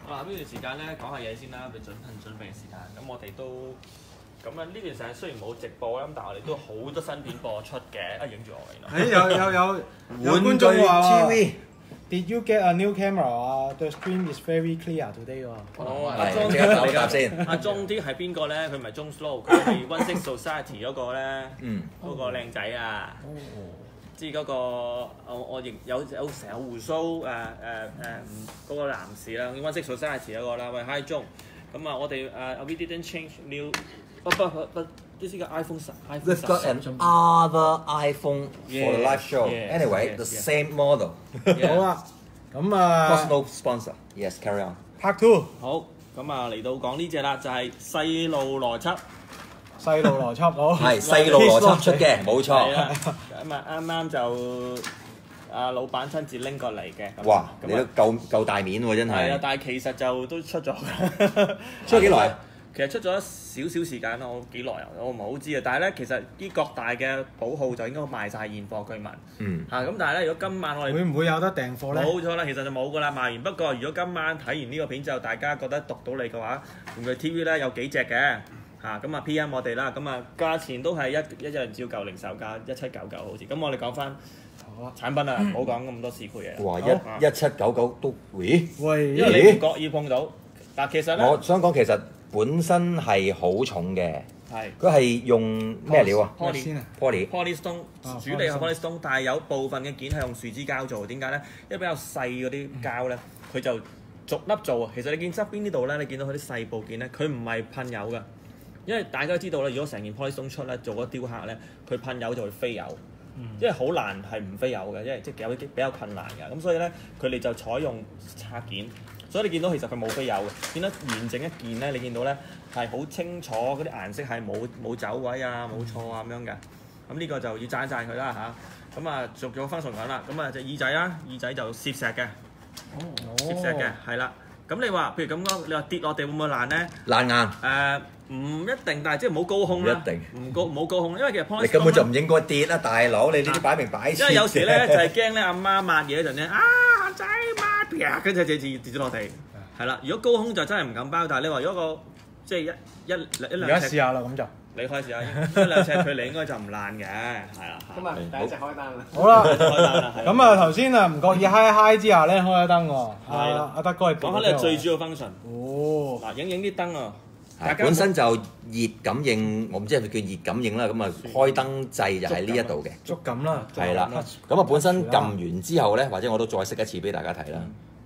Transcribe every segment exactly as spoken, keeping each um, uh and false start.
好啦，呢段時間咧講下嘢先啦，俾準備準備時間。咁我哋都咁啊，呢段時間雖然冇直播啦，但係我哋都好多新片播出嘅。啊，影住我原來。 誒有有有有觀眾話 Did you get a new camera 啊 ？The screen is very clear today 喎。 哦， 係阿莊即刻答你答先。 阿莊啲係邊個咧？佢唔係 John Slow，佢係 One Six Society 嗰個咧。 嗯。 嗰個靚仔啊！即係嗰個我我亦有有成日有胡鬚誒誒誒嗰個男士啦，One Six Society 嗰個啦。喂 ，Hi John，咁啊我哋誒 We didn't change new，不不不不，呢係個 iPhone 十 ，iPhone We've got 十。 another iPhone for the live show. Yes, Anyway, yes, the yes. same model. 好啦，咁啊 Cost no sponsor. Yes, carry on. Part Two 好，咁啊嚟到講呢只啦，就係細路邏輯。 細路邏輯好。 係細路邏輯出嘅，冇錯。 係啦，咁啊啱啱就阿老闆親自拎過嚟嘅。咁哇！你咁啊都夠夠大面喎，真係啊， 係。 但係其實就都出咗。 出咗幾耐？ 其實出咗少少時間啦，我幾耐啊？我唔係好知啊。但係咧，其實啲各大嘅寶號就應該賣晒現貨，據聞。 嗯。 嚇咁，但係咧，如果今晚我哋會唔會有得訂貨咧？ 冇錯啦，其實就冇噶啦，賣完。不過如果今晚睇完呢個片之後，大家覺得讀到你嘅話，玩具 T V 咧有幾隻嘅嚇，咁啊 P M 我哋啦，咁啊價錢都係一一樣照舊零售價一七九九好似。咁我哋講翻產品啊，唔好講咁多市儈嘢。 哇！ 好一一七九九都，咦？ 喂， 因為你唔覺意碰到，但其實咧我想講其實本身係好重嘅， 係佢係用咩料啊 Poly 先啊， ？Poly。 Polystone 啊主力係 Polystone Polystone，但係有部分嘅件係用樹脂膠做，點解咧？因為比較細嗰啲膠咧，佢就逐粒做啊。其實你見側邊呢度咧，你見到佢啲細部件咧，佢唔係噴油㗎。因為大家都知道啦，如果成件 Polystone 出咧，做咗雕刻咧，佢噴油就會飛油， 嗯因為好難係唔飛油嘅，因為即係有啲比較困難嘅。咁所以咧，佢哋就採用拆件，所以你見到其實佢冇飛油嘅，見到完整一件咧，你見到咧係好清楚，嗰啲顏色係冇冇走位啊、冇錯啊咁樣嘅。咁呢個就要讚一讚佢啦嚇。咁啊，續咗 function 緊啦。咁啊隻耳仔啦，耳仔就攝石嘅，攝石嘅係啦。咁你話譬如咁講，你話跌落地會唔會爛咧？ 爛硬。 誒唔一定，但係即係唔好高空啦。 唔一定唔高唔好高空，因為其實 Polystone 你根本就唔應該跌啦，大佬！你呢啲擺明擺設因為有時咧就係驚咧阿媽抹嘢嗰陣咧，啊仔抹啪，跟住就跌跌咗落地。係啦，如果高空就真係唔敢包，但係你話如果個即係一一一而家兩尺， 試下啦，咁就你開始啊，一兩尺距離應該就唔爛嘅，係啦。 今日第一隻開單啦。 好啦。 開單啦係咁啊，頭先啊唔覺意嗨嗨之下咧，開咗燈喎。 係阿啦阿德哥係講下呢個最主要 function。 哦， 嗱，影影啲燈啊，大家係本身就熱感應，我唔知係咪叫熱感應啦。咁啊，開燈掣就喺呢一度嘅， 觸感啦， 係啦。咁啊，本身撳完之後咧，或者我都再熄一次俾大家睇啦。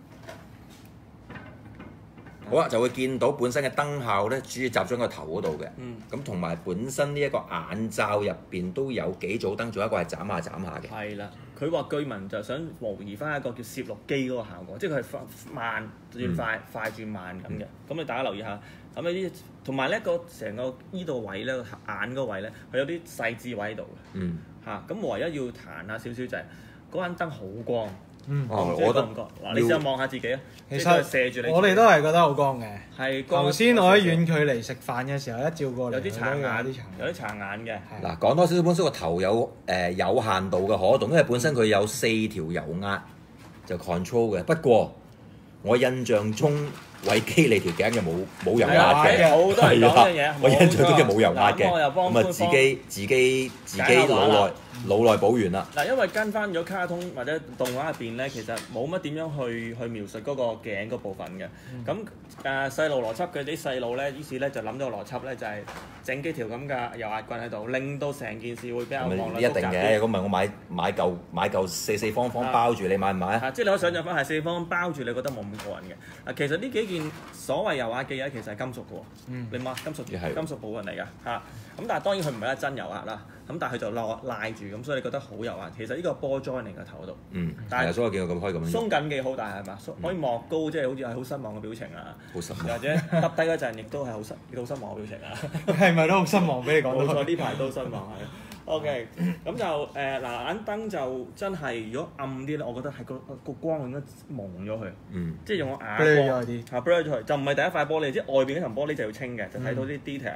好啦，就會見到本身嘅燈效咧，主要集中喺個頭嗰度嘅。 嗯咁同埋本身呢一個眼罩入邊都有幾組燈，仲有一個係斬下斬下嘅。 係啦，佢話據聞就想模擬翻一個叫攝錄機嗰個效果，即係佢係慢轉快， 嗯快轉慢咁嘅。咁你大家留意下，咁呢啲同埋咧個成個依度位咧眼嗰位咧，佢有啲細緻位喺度嘅嗯。 嚇。咁唯一要彈下少少就係嗰間燈好光。 嗯， 哦， 我覺得我覺得唔覺嗱，你試下望下自己啊， 其即係射住你。 實我哋都係覺得好光嘅。 係光。 頭先我喺遠距離食飯嘅時候，一照過嚟有啲殘眼， 有啲殘有啲殘眼嘅。 係嗱，講多少少本身個頭有誒、呃、有限度嘅可動，因為本身佢有四條油壓就 control 嘅。不過我印象中偉基你條頸就冇冇油壓嘅， 係啊好多人講呢樣嘢我印象中就冇油壓嘅。 嗱咁我又幫咁啊，自己自己自己腦內腦內補完啦。 嗱，因為跟翻咗卡通或者動畫入邊咧，其實冇乜點樣去去描述嗰個頸嗰部分嘅。咁誒細路邏輯佢啲細路咧，於是咧就諗咗個邏輯咧，就係整幾條咁嘅油壓棍喺度，令到成件事會比較咁望落啊一定嘅，如果唔係我買買嚿買嚿四四方方包住，你買唔買啊？ 啊，即係你可以想象翻係四方包住，你覺得冇咁過癮嘅。嗱，其實呢幾件所謂油壓嘅嘢其實係金屬嘅喎， 嗯你摸金屬亦係金屬部分嚟㗎嚇。咁但係當然佢唔係一真油壓啦，咁但係佢就落賴住，咁所以你覺得好油壓。其實呢個波 join 嚟嘅頭度， 嗯， 但係係啊，所以我見到咁開咁樣， 鬆緊幾好，但係係嘛，鬆可以莫高，即係好似係好失望嘅表情啊， 好實又或者耷低嗰陣亦都係好失，亦都好失望嘅表情啊。 係咪都好失望俾你講到？ 冇錯，呢排都失望係。OK，咁就誒嗱眼燈就真係如果暗啲咧，我覺得係個個光應該蒙咗佢， 嗯， 即係用個啞 blur 咗光啲嚇 blur 咗佢，就唔係第一塊玻璃，即係外邊嗰層玻璃就要清嘅，就睇到啲 detail。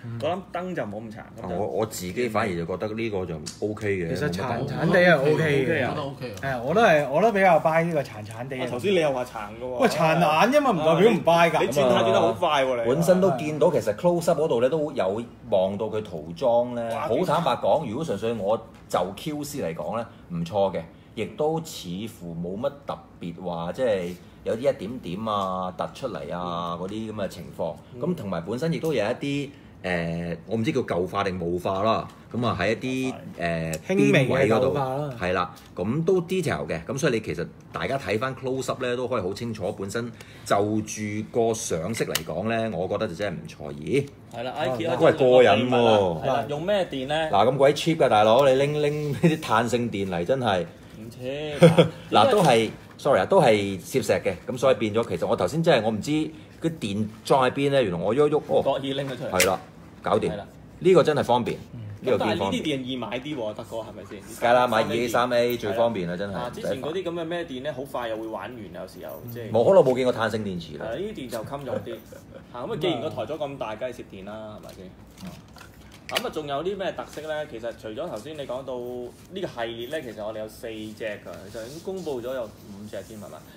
嗰粒燈就冇咁殘。咁就我我自己反而就覺得呢個就 O K 嘅。 其實殘冇乜殘地係 O K 嘅， 嘅我覺得 OK 啊。 係我都係我都比較 buy 呢個殘殘地嘅。 啊頭先你又話殘嘅喎。 喂殘眼啫嘛，唔代表唔 buy 㗎。 你轉態轉得好快喎你。 本身都見到其實 close up 嗰度咧都有望到佢塗裝咧， 哇好坦白講，如果純粹我就 Q C 嚟講咧，唔錯嘅，亦都似乎冇乜特別話即係有啲一點點啊突出嚟啊嗰啲咁嘅情況。咁同埋本身亦都有一啲誒、呃，我唔知叫舊化定霧化啦。咁啊喺一啲誒、呃、 輕微嘅邊位嗰度舊化啦係啦，咁都 detail 嘅。咁所以你其實大家睇翻 close up 咧都可以好清楚，本身就住個上色嚟講咧，我覺得就真係唔錯。咦？ 係啦，IKEA 都係過癮喎係啦，用咩電咧？ 嗱咁鬼 cheap 㗎大佬，你拎拎呢啲碳性電嚟真係唔 cheap。 嗱都係 sorry 啊，都係攝石嘅，咁所以變咗其實我頭先真係我唔知啲電裝喺邊咧，原來我喐喐哦， 國意拎咗出嚟。 係啦，搞掂係啦， 呢個真係方便，呢個咁但係呢幾方便。 啲電易買啲喎，德哥係咪先？ 梗係啦，買二 A 三 A 最方便啦，真啊！ 係。 之前嗰啲咁嘅咩電咧，好快又會玩完，有時候即係。 冇好耐冇見過碳性電池啦係。呢啲電就襟用啲嚇，咁啊既然個台咗咁大，梗係攝電啦，係咪先？咁啊，仲有啲咩特色咧？其實除咗頭先你講到呢個系列咧，其實我哋有四隻㗎，就已經公佈咗有五隻添係嘛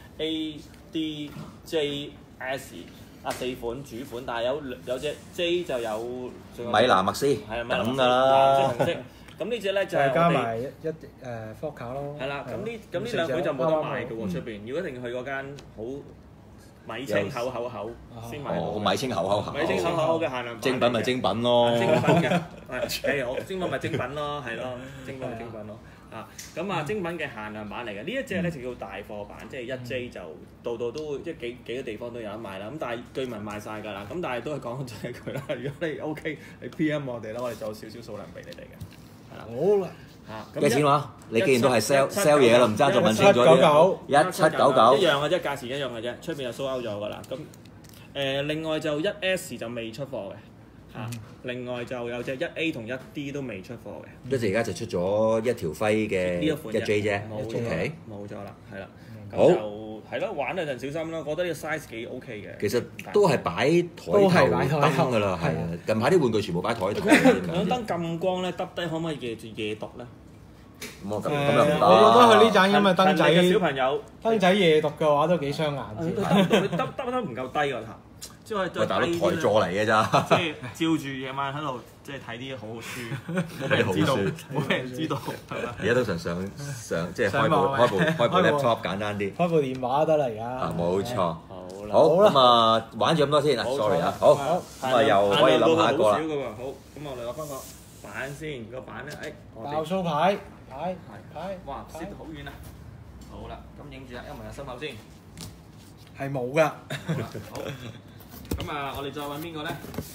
？A、D、J、S 啊四款主款，但係有有隻 J 就有米拿麥斯係咪咁㗎啦。 藍色紅色。咁呢只咧就係再加我哋埋一一誒 Foca 咯。 係啦。咁呢咁呢兩款就冇得賣嘅喎，出邊。如果一定要去嗰間好米青口口口先買到。 哦，米青口口口。 米青口口嘅限量版精品咪精品咯。 精品嘅，係我精品咪精品咯，係咯，精品咪精品咯。啊，咁啊精品嘅限量版嚟嘅，呢一隻咧就叫大貨版，即係一 J 就度度都會即係幾幾個地方都有得賣啦。咁但係據聞賣晒㗎啦。咁但係都係講真一句啦，如果你 OK，你 P M 我哋啦，我哋就有少少數量俾你哋嘅。係啦。 好啦。 嚇， 幾錢話？你既然都係 sell sell 嘢啦，唔爭再問清楚一七九九一七九九一樣嘅啫，價錢一樣嘅啫，出邊就 sold out 咗㗎啦。咁誒，另外就一 S 就未出貨嘅。嚇！另外就有隻一 A 同一 D 都未出貨嘅， 一隻而家就出咗一條輝嘅呢一款一 J 啫冇咗 ，OK。 冇咗啦，係啦。咁好就係咯，玩嗰陣小心啦。覺得呢個 size 幾 OK 嘅。 其實都係擺台頭都係擺台頭燈㗎啦，係啊！近排啲玩具全部擺台頭。 兩燈咁光咧，耷低可唔可以夜住夜讀咧？ 咁我咁誒， 咁又唔得。 我覺得佢呢盞咁嘅燈近嚟嘅小仔， 朋友， 燈仔夜讀嘅話都幾傷眼佢睛。 耷耷耷得唔夠低個頭，即係喂，大佬台座嚟嘅咋？ 即係照住夜晚喺度，即係睇啲好好書，冇俾人知道，冇俾人知道，係咪？ 而家通常上上即係開部上網開部開部開部 laptop 簡單啲。 開部電話得啦而啊， 家。 冇錯。 好啦， 好好啦咁啊，玩咗咁多先啊冇錯 ，sorry 啊，好好咁啊，又可以諗下一個啦好少。嘅喎，好，咁我哋攞翻個板先，個板咧，誒，我哋爆數牌牌牌， 哇， 牌攝好遠啊！好啦，咁影住啦，一問下心口先。 係冇㗎。 好，咁啊，我哋再揾邊個咧？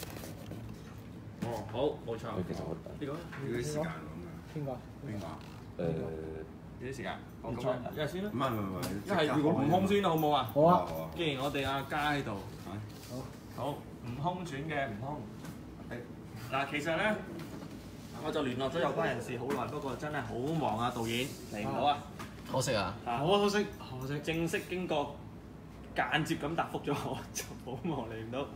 哦，好，冇錯。 其實我呢個要啲時間咁啊。 邊個？ 邊個？ 誒幾多時間？我冇錯咁啊一係先啦唔。係唔係唔係， 一係如果悟空先啦，好唔好啊？ 好啊。 好啊。 既然我哋阿嘉喺度， 好。 好悟空轉嘅悟空。嗱，其實咧，我就聯絡咗有關人士好耐，不過真係好忙啊，導演嚟唔到啊。 可惜啊！ 啊可可惜可惜。 正式經過間接咁答覆咗我，就好忙嚟唔到。